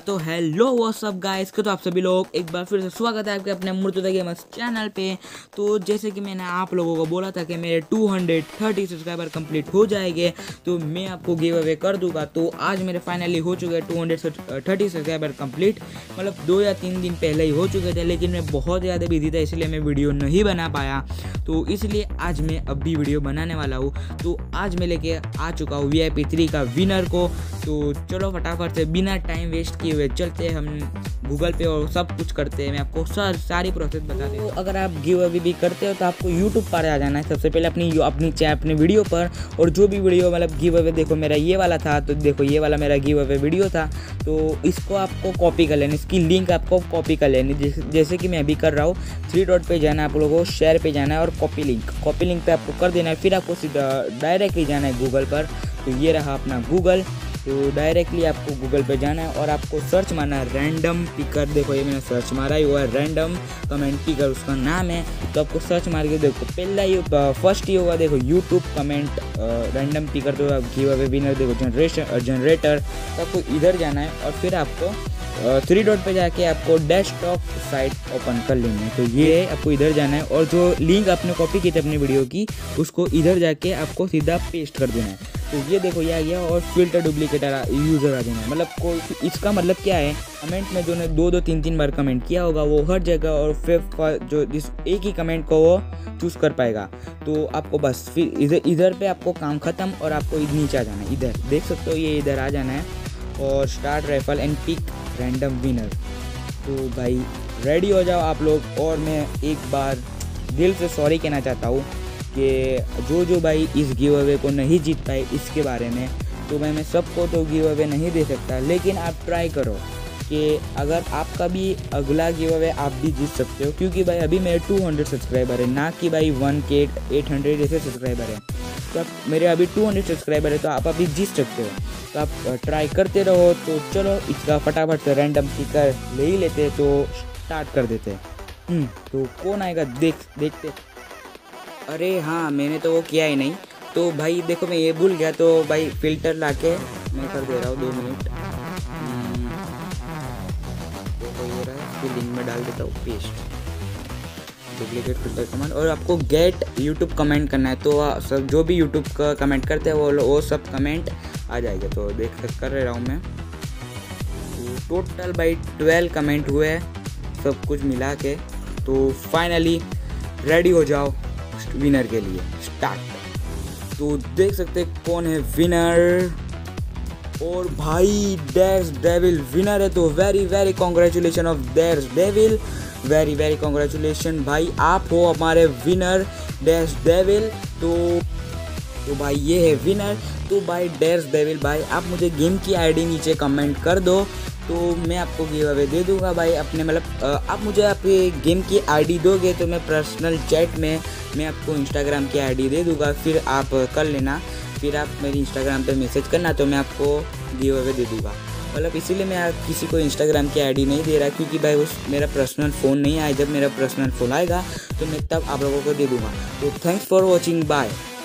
तो hello what's up guys तो आप सभी लोग एक बार फिर से स्वागत है आपके अपने मुर्तुज़ा गेमर्स चैनल पे। तो जैसे कि मैंने आप लोगों को बोला था कि मेरे 230 सब्सक्राइबर कंप्लीट हो जाएंगे तो मैं आपको गिव अवे कर दूंगा। तो आज मेरे फाइनली हो चुके 230 सब्सक्राइबर कंप्लीट, मतलब 2 या 3 दिन पहले ही हो चुके थे, लेकिन मैं बहुत ज़्यादा बिजी था इसलिए मैं वीडियो नहीं बना पाया। तो इसलिए आज मैं अभी वीडियो बनाने वाला हूँ। तो आज मैं लेके आ चुका हूँ VIP 3 का विनर को। तो चलो फटाफट से बिना टाइम वेस्ट किए हुए चलते हैं हम गूगल पे और सब कुछ करते हैं। मैं आपको सारी प्रोसेस बता दें। तो अगर आप गिव अवे भी करते हो तो आपको यूट्यूब पर आ जाना है सबसे पहले अपनी वीडियो पर। और जो भी वीडियो मतलब गिव अवे, देखो मेरा ये वाला था, तो देखो ये वाला मेरा गिव अवे वीडियो था, तो इसको आपको कॉपी कर लेना, इसकी लिंक आपको कॉपी कर लेनी जैसे कि मैं अभी कर रहा हूँ। 3 डॉट पे जाना है आप लोगों को, शेयर पे जाना है और कॉपी लिंक पे आपको कर देना है। फिर आपको सीधा डायरेक्टली जाना है गूगल पर। तो ये रहा अपना गूगल। तो डायरेक्टली आपको गूगल पे जाना है और आपको सर्च मारना है रैंडम पिकर। देखो ये मैंने सर्च मारा ही हुआ है, रैंडम कमेंट पिकर उसका नाम है। तो आपको सर्च मार के देखो पहला ही फर्स्ट ही होगा, देखो यूट्यूब कमेंट रैंडम पिकर। तो आप गिव अवे विनर देखो जनरेटर। तो आपको इधर जाना है और फिर आपको 3 डॉट पे जाके आपको डेस्कटॉप साइट ओपन कर लेनी है। तो ये आपको इधर जाना है और जो लिंक आपने कॉपी की थी अपनी वीडियो की उसको इधर जाके आपको सीधा पेस्ट कर देना है। तो ये देखो ये आ गया और फिल्टर डुप्लीकेट यूज़र आ देना है। मतलब कोई इसका मतलब क्या है, कमेंट में जो ने 2-3 बार कमेंट किया होगा वो हर जगह और फिर जो जिस एक ही कमेंट को वो चूज़ कर पाएगा। तो आपको बस फिर इधर पे आपको काम ख़त्म और आपको नीचे आ जाना है। इधर देख सकते हो ये इधर आ जाना है और start raffle and pick random winner. तो भाई रेडी हो जाओ आप लोग। और मैं एक बार दिल से सॉरी कहना चाहता हूँ कि जो भाई इस गिव अवे को नहीं जीत पाए इसके बारे में, तो मैं सबको तो गिव अवे नहीं दे सकता, लेकिन आप ट्राई करो कि अगर आपका भी अगला गिव अवे आप भी जीत सकते हो। क्योंकि भाई अभी मेरे 200 सब्सक्राइबर है, ना कि भाई 1K 800 जैसे सब्सक्राइबर है। तो आप मेरे अभी 200 सब्सक्राइबर है तो आप अभी जीत सकते हो। तो आप ट्राई करते रहो। तो चलो इसका फटाफट से रैंडम पिकर ले ही लेते, तो स्टार्ट कर देते हैं। तो कौन आएगा देखते। अरे हाँ, मैंने तो वो किया ही नहीं। तो भाई देखो मैं ये भूल गया, तो भाई फ़िल्टर लाके मैं कर दे रहा हूँ 2 मिनट। देखो ये रहा है, इसकी लिंक में डाल देता हूँ पेस्ट, डुप्लीकेट फिल्टर कमेंट। और आपको गेट यूट्यूब कमेंट करना है। तो सब जो भी यूट्यूब का कमेंट करते हैं वो सब कमेंट आ जाएगा। तो कर रहा हूँ मैं। तो टोटल भाई 12 कमेंट हुए सब कुछ मिला के। तो फाइनली रेडी हो जाओ विनर के लिए, स्टार्ट। तो देख सकते कौन है विनर। और भाई डैश डेविल विनर है। तो very congratulation of dash devil, very congratulation भाई, आप हो हमारे विनर डैश डेविल। तो भाई ये है विनर। तो भाई डैश डेविल भाई आप मुझे गेम की आईडी नीचे कमेंट कर दो, तो मैं आपको गिव अवे दे दूंगा भाई। अपने मतलब आप मुझे आपके गेम की आईडी दोगे तो मैं पर्सनल चैट में मैं आपको इंस्टाग्राम की आईडी दे दूंगा, फिर आप कर लेना। फिर आप मेरी इंस्टाग्राम पे मैसेज करना तो मैं आपको गिव अवे दे दूंगा। मतलब इसीलिए मैं किसी को इंस्टाग्राम की आईडी नहीं दे रहा, क्योंकि भाई उस मेरा पर्सनल फ़ोन नहीं आया। जब मेरा पर्सनल फ़ोन आएगा तो मैं तब आप लोगों को दे दूँगा। तो थैंक्स फॉर वॉचिंग, बाय।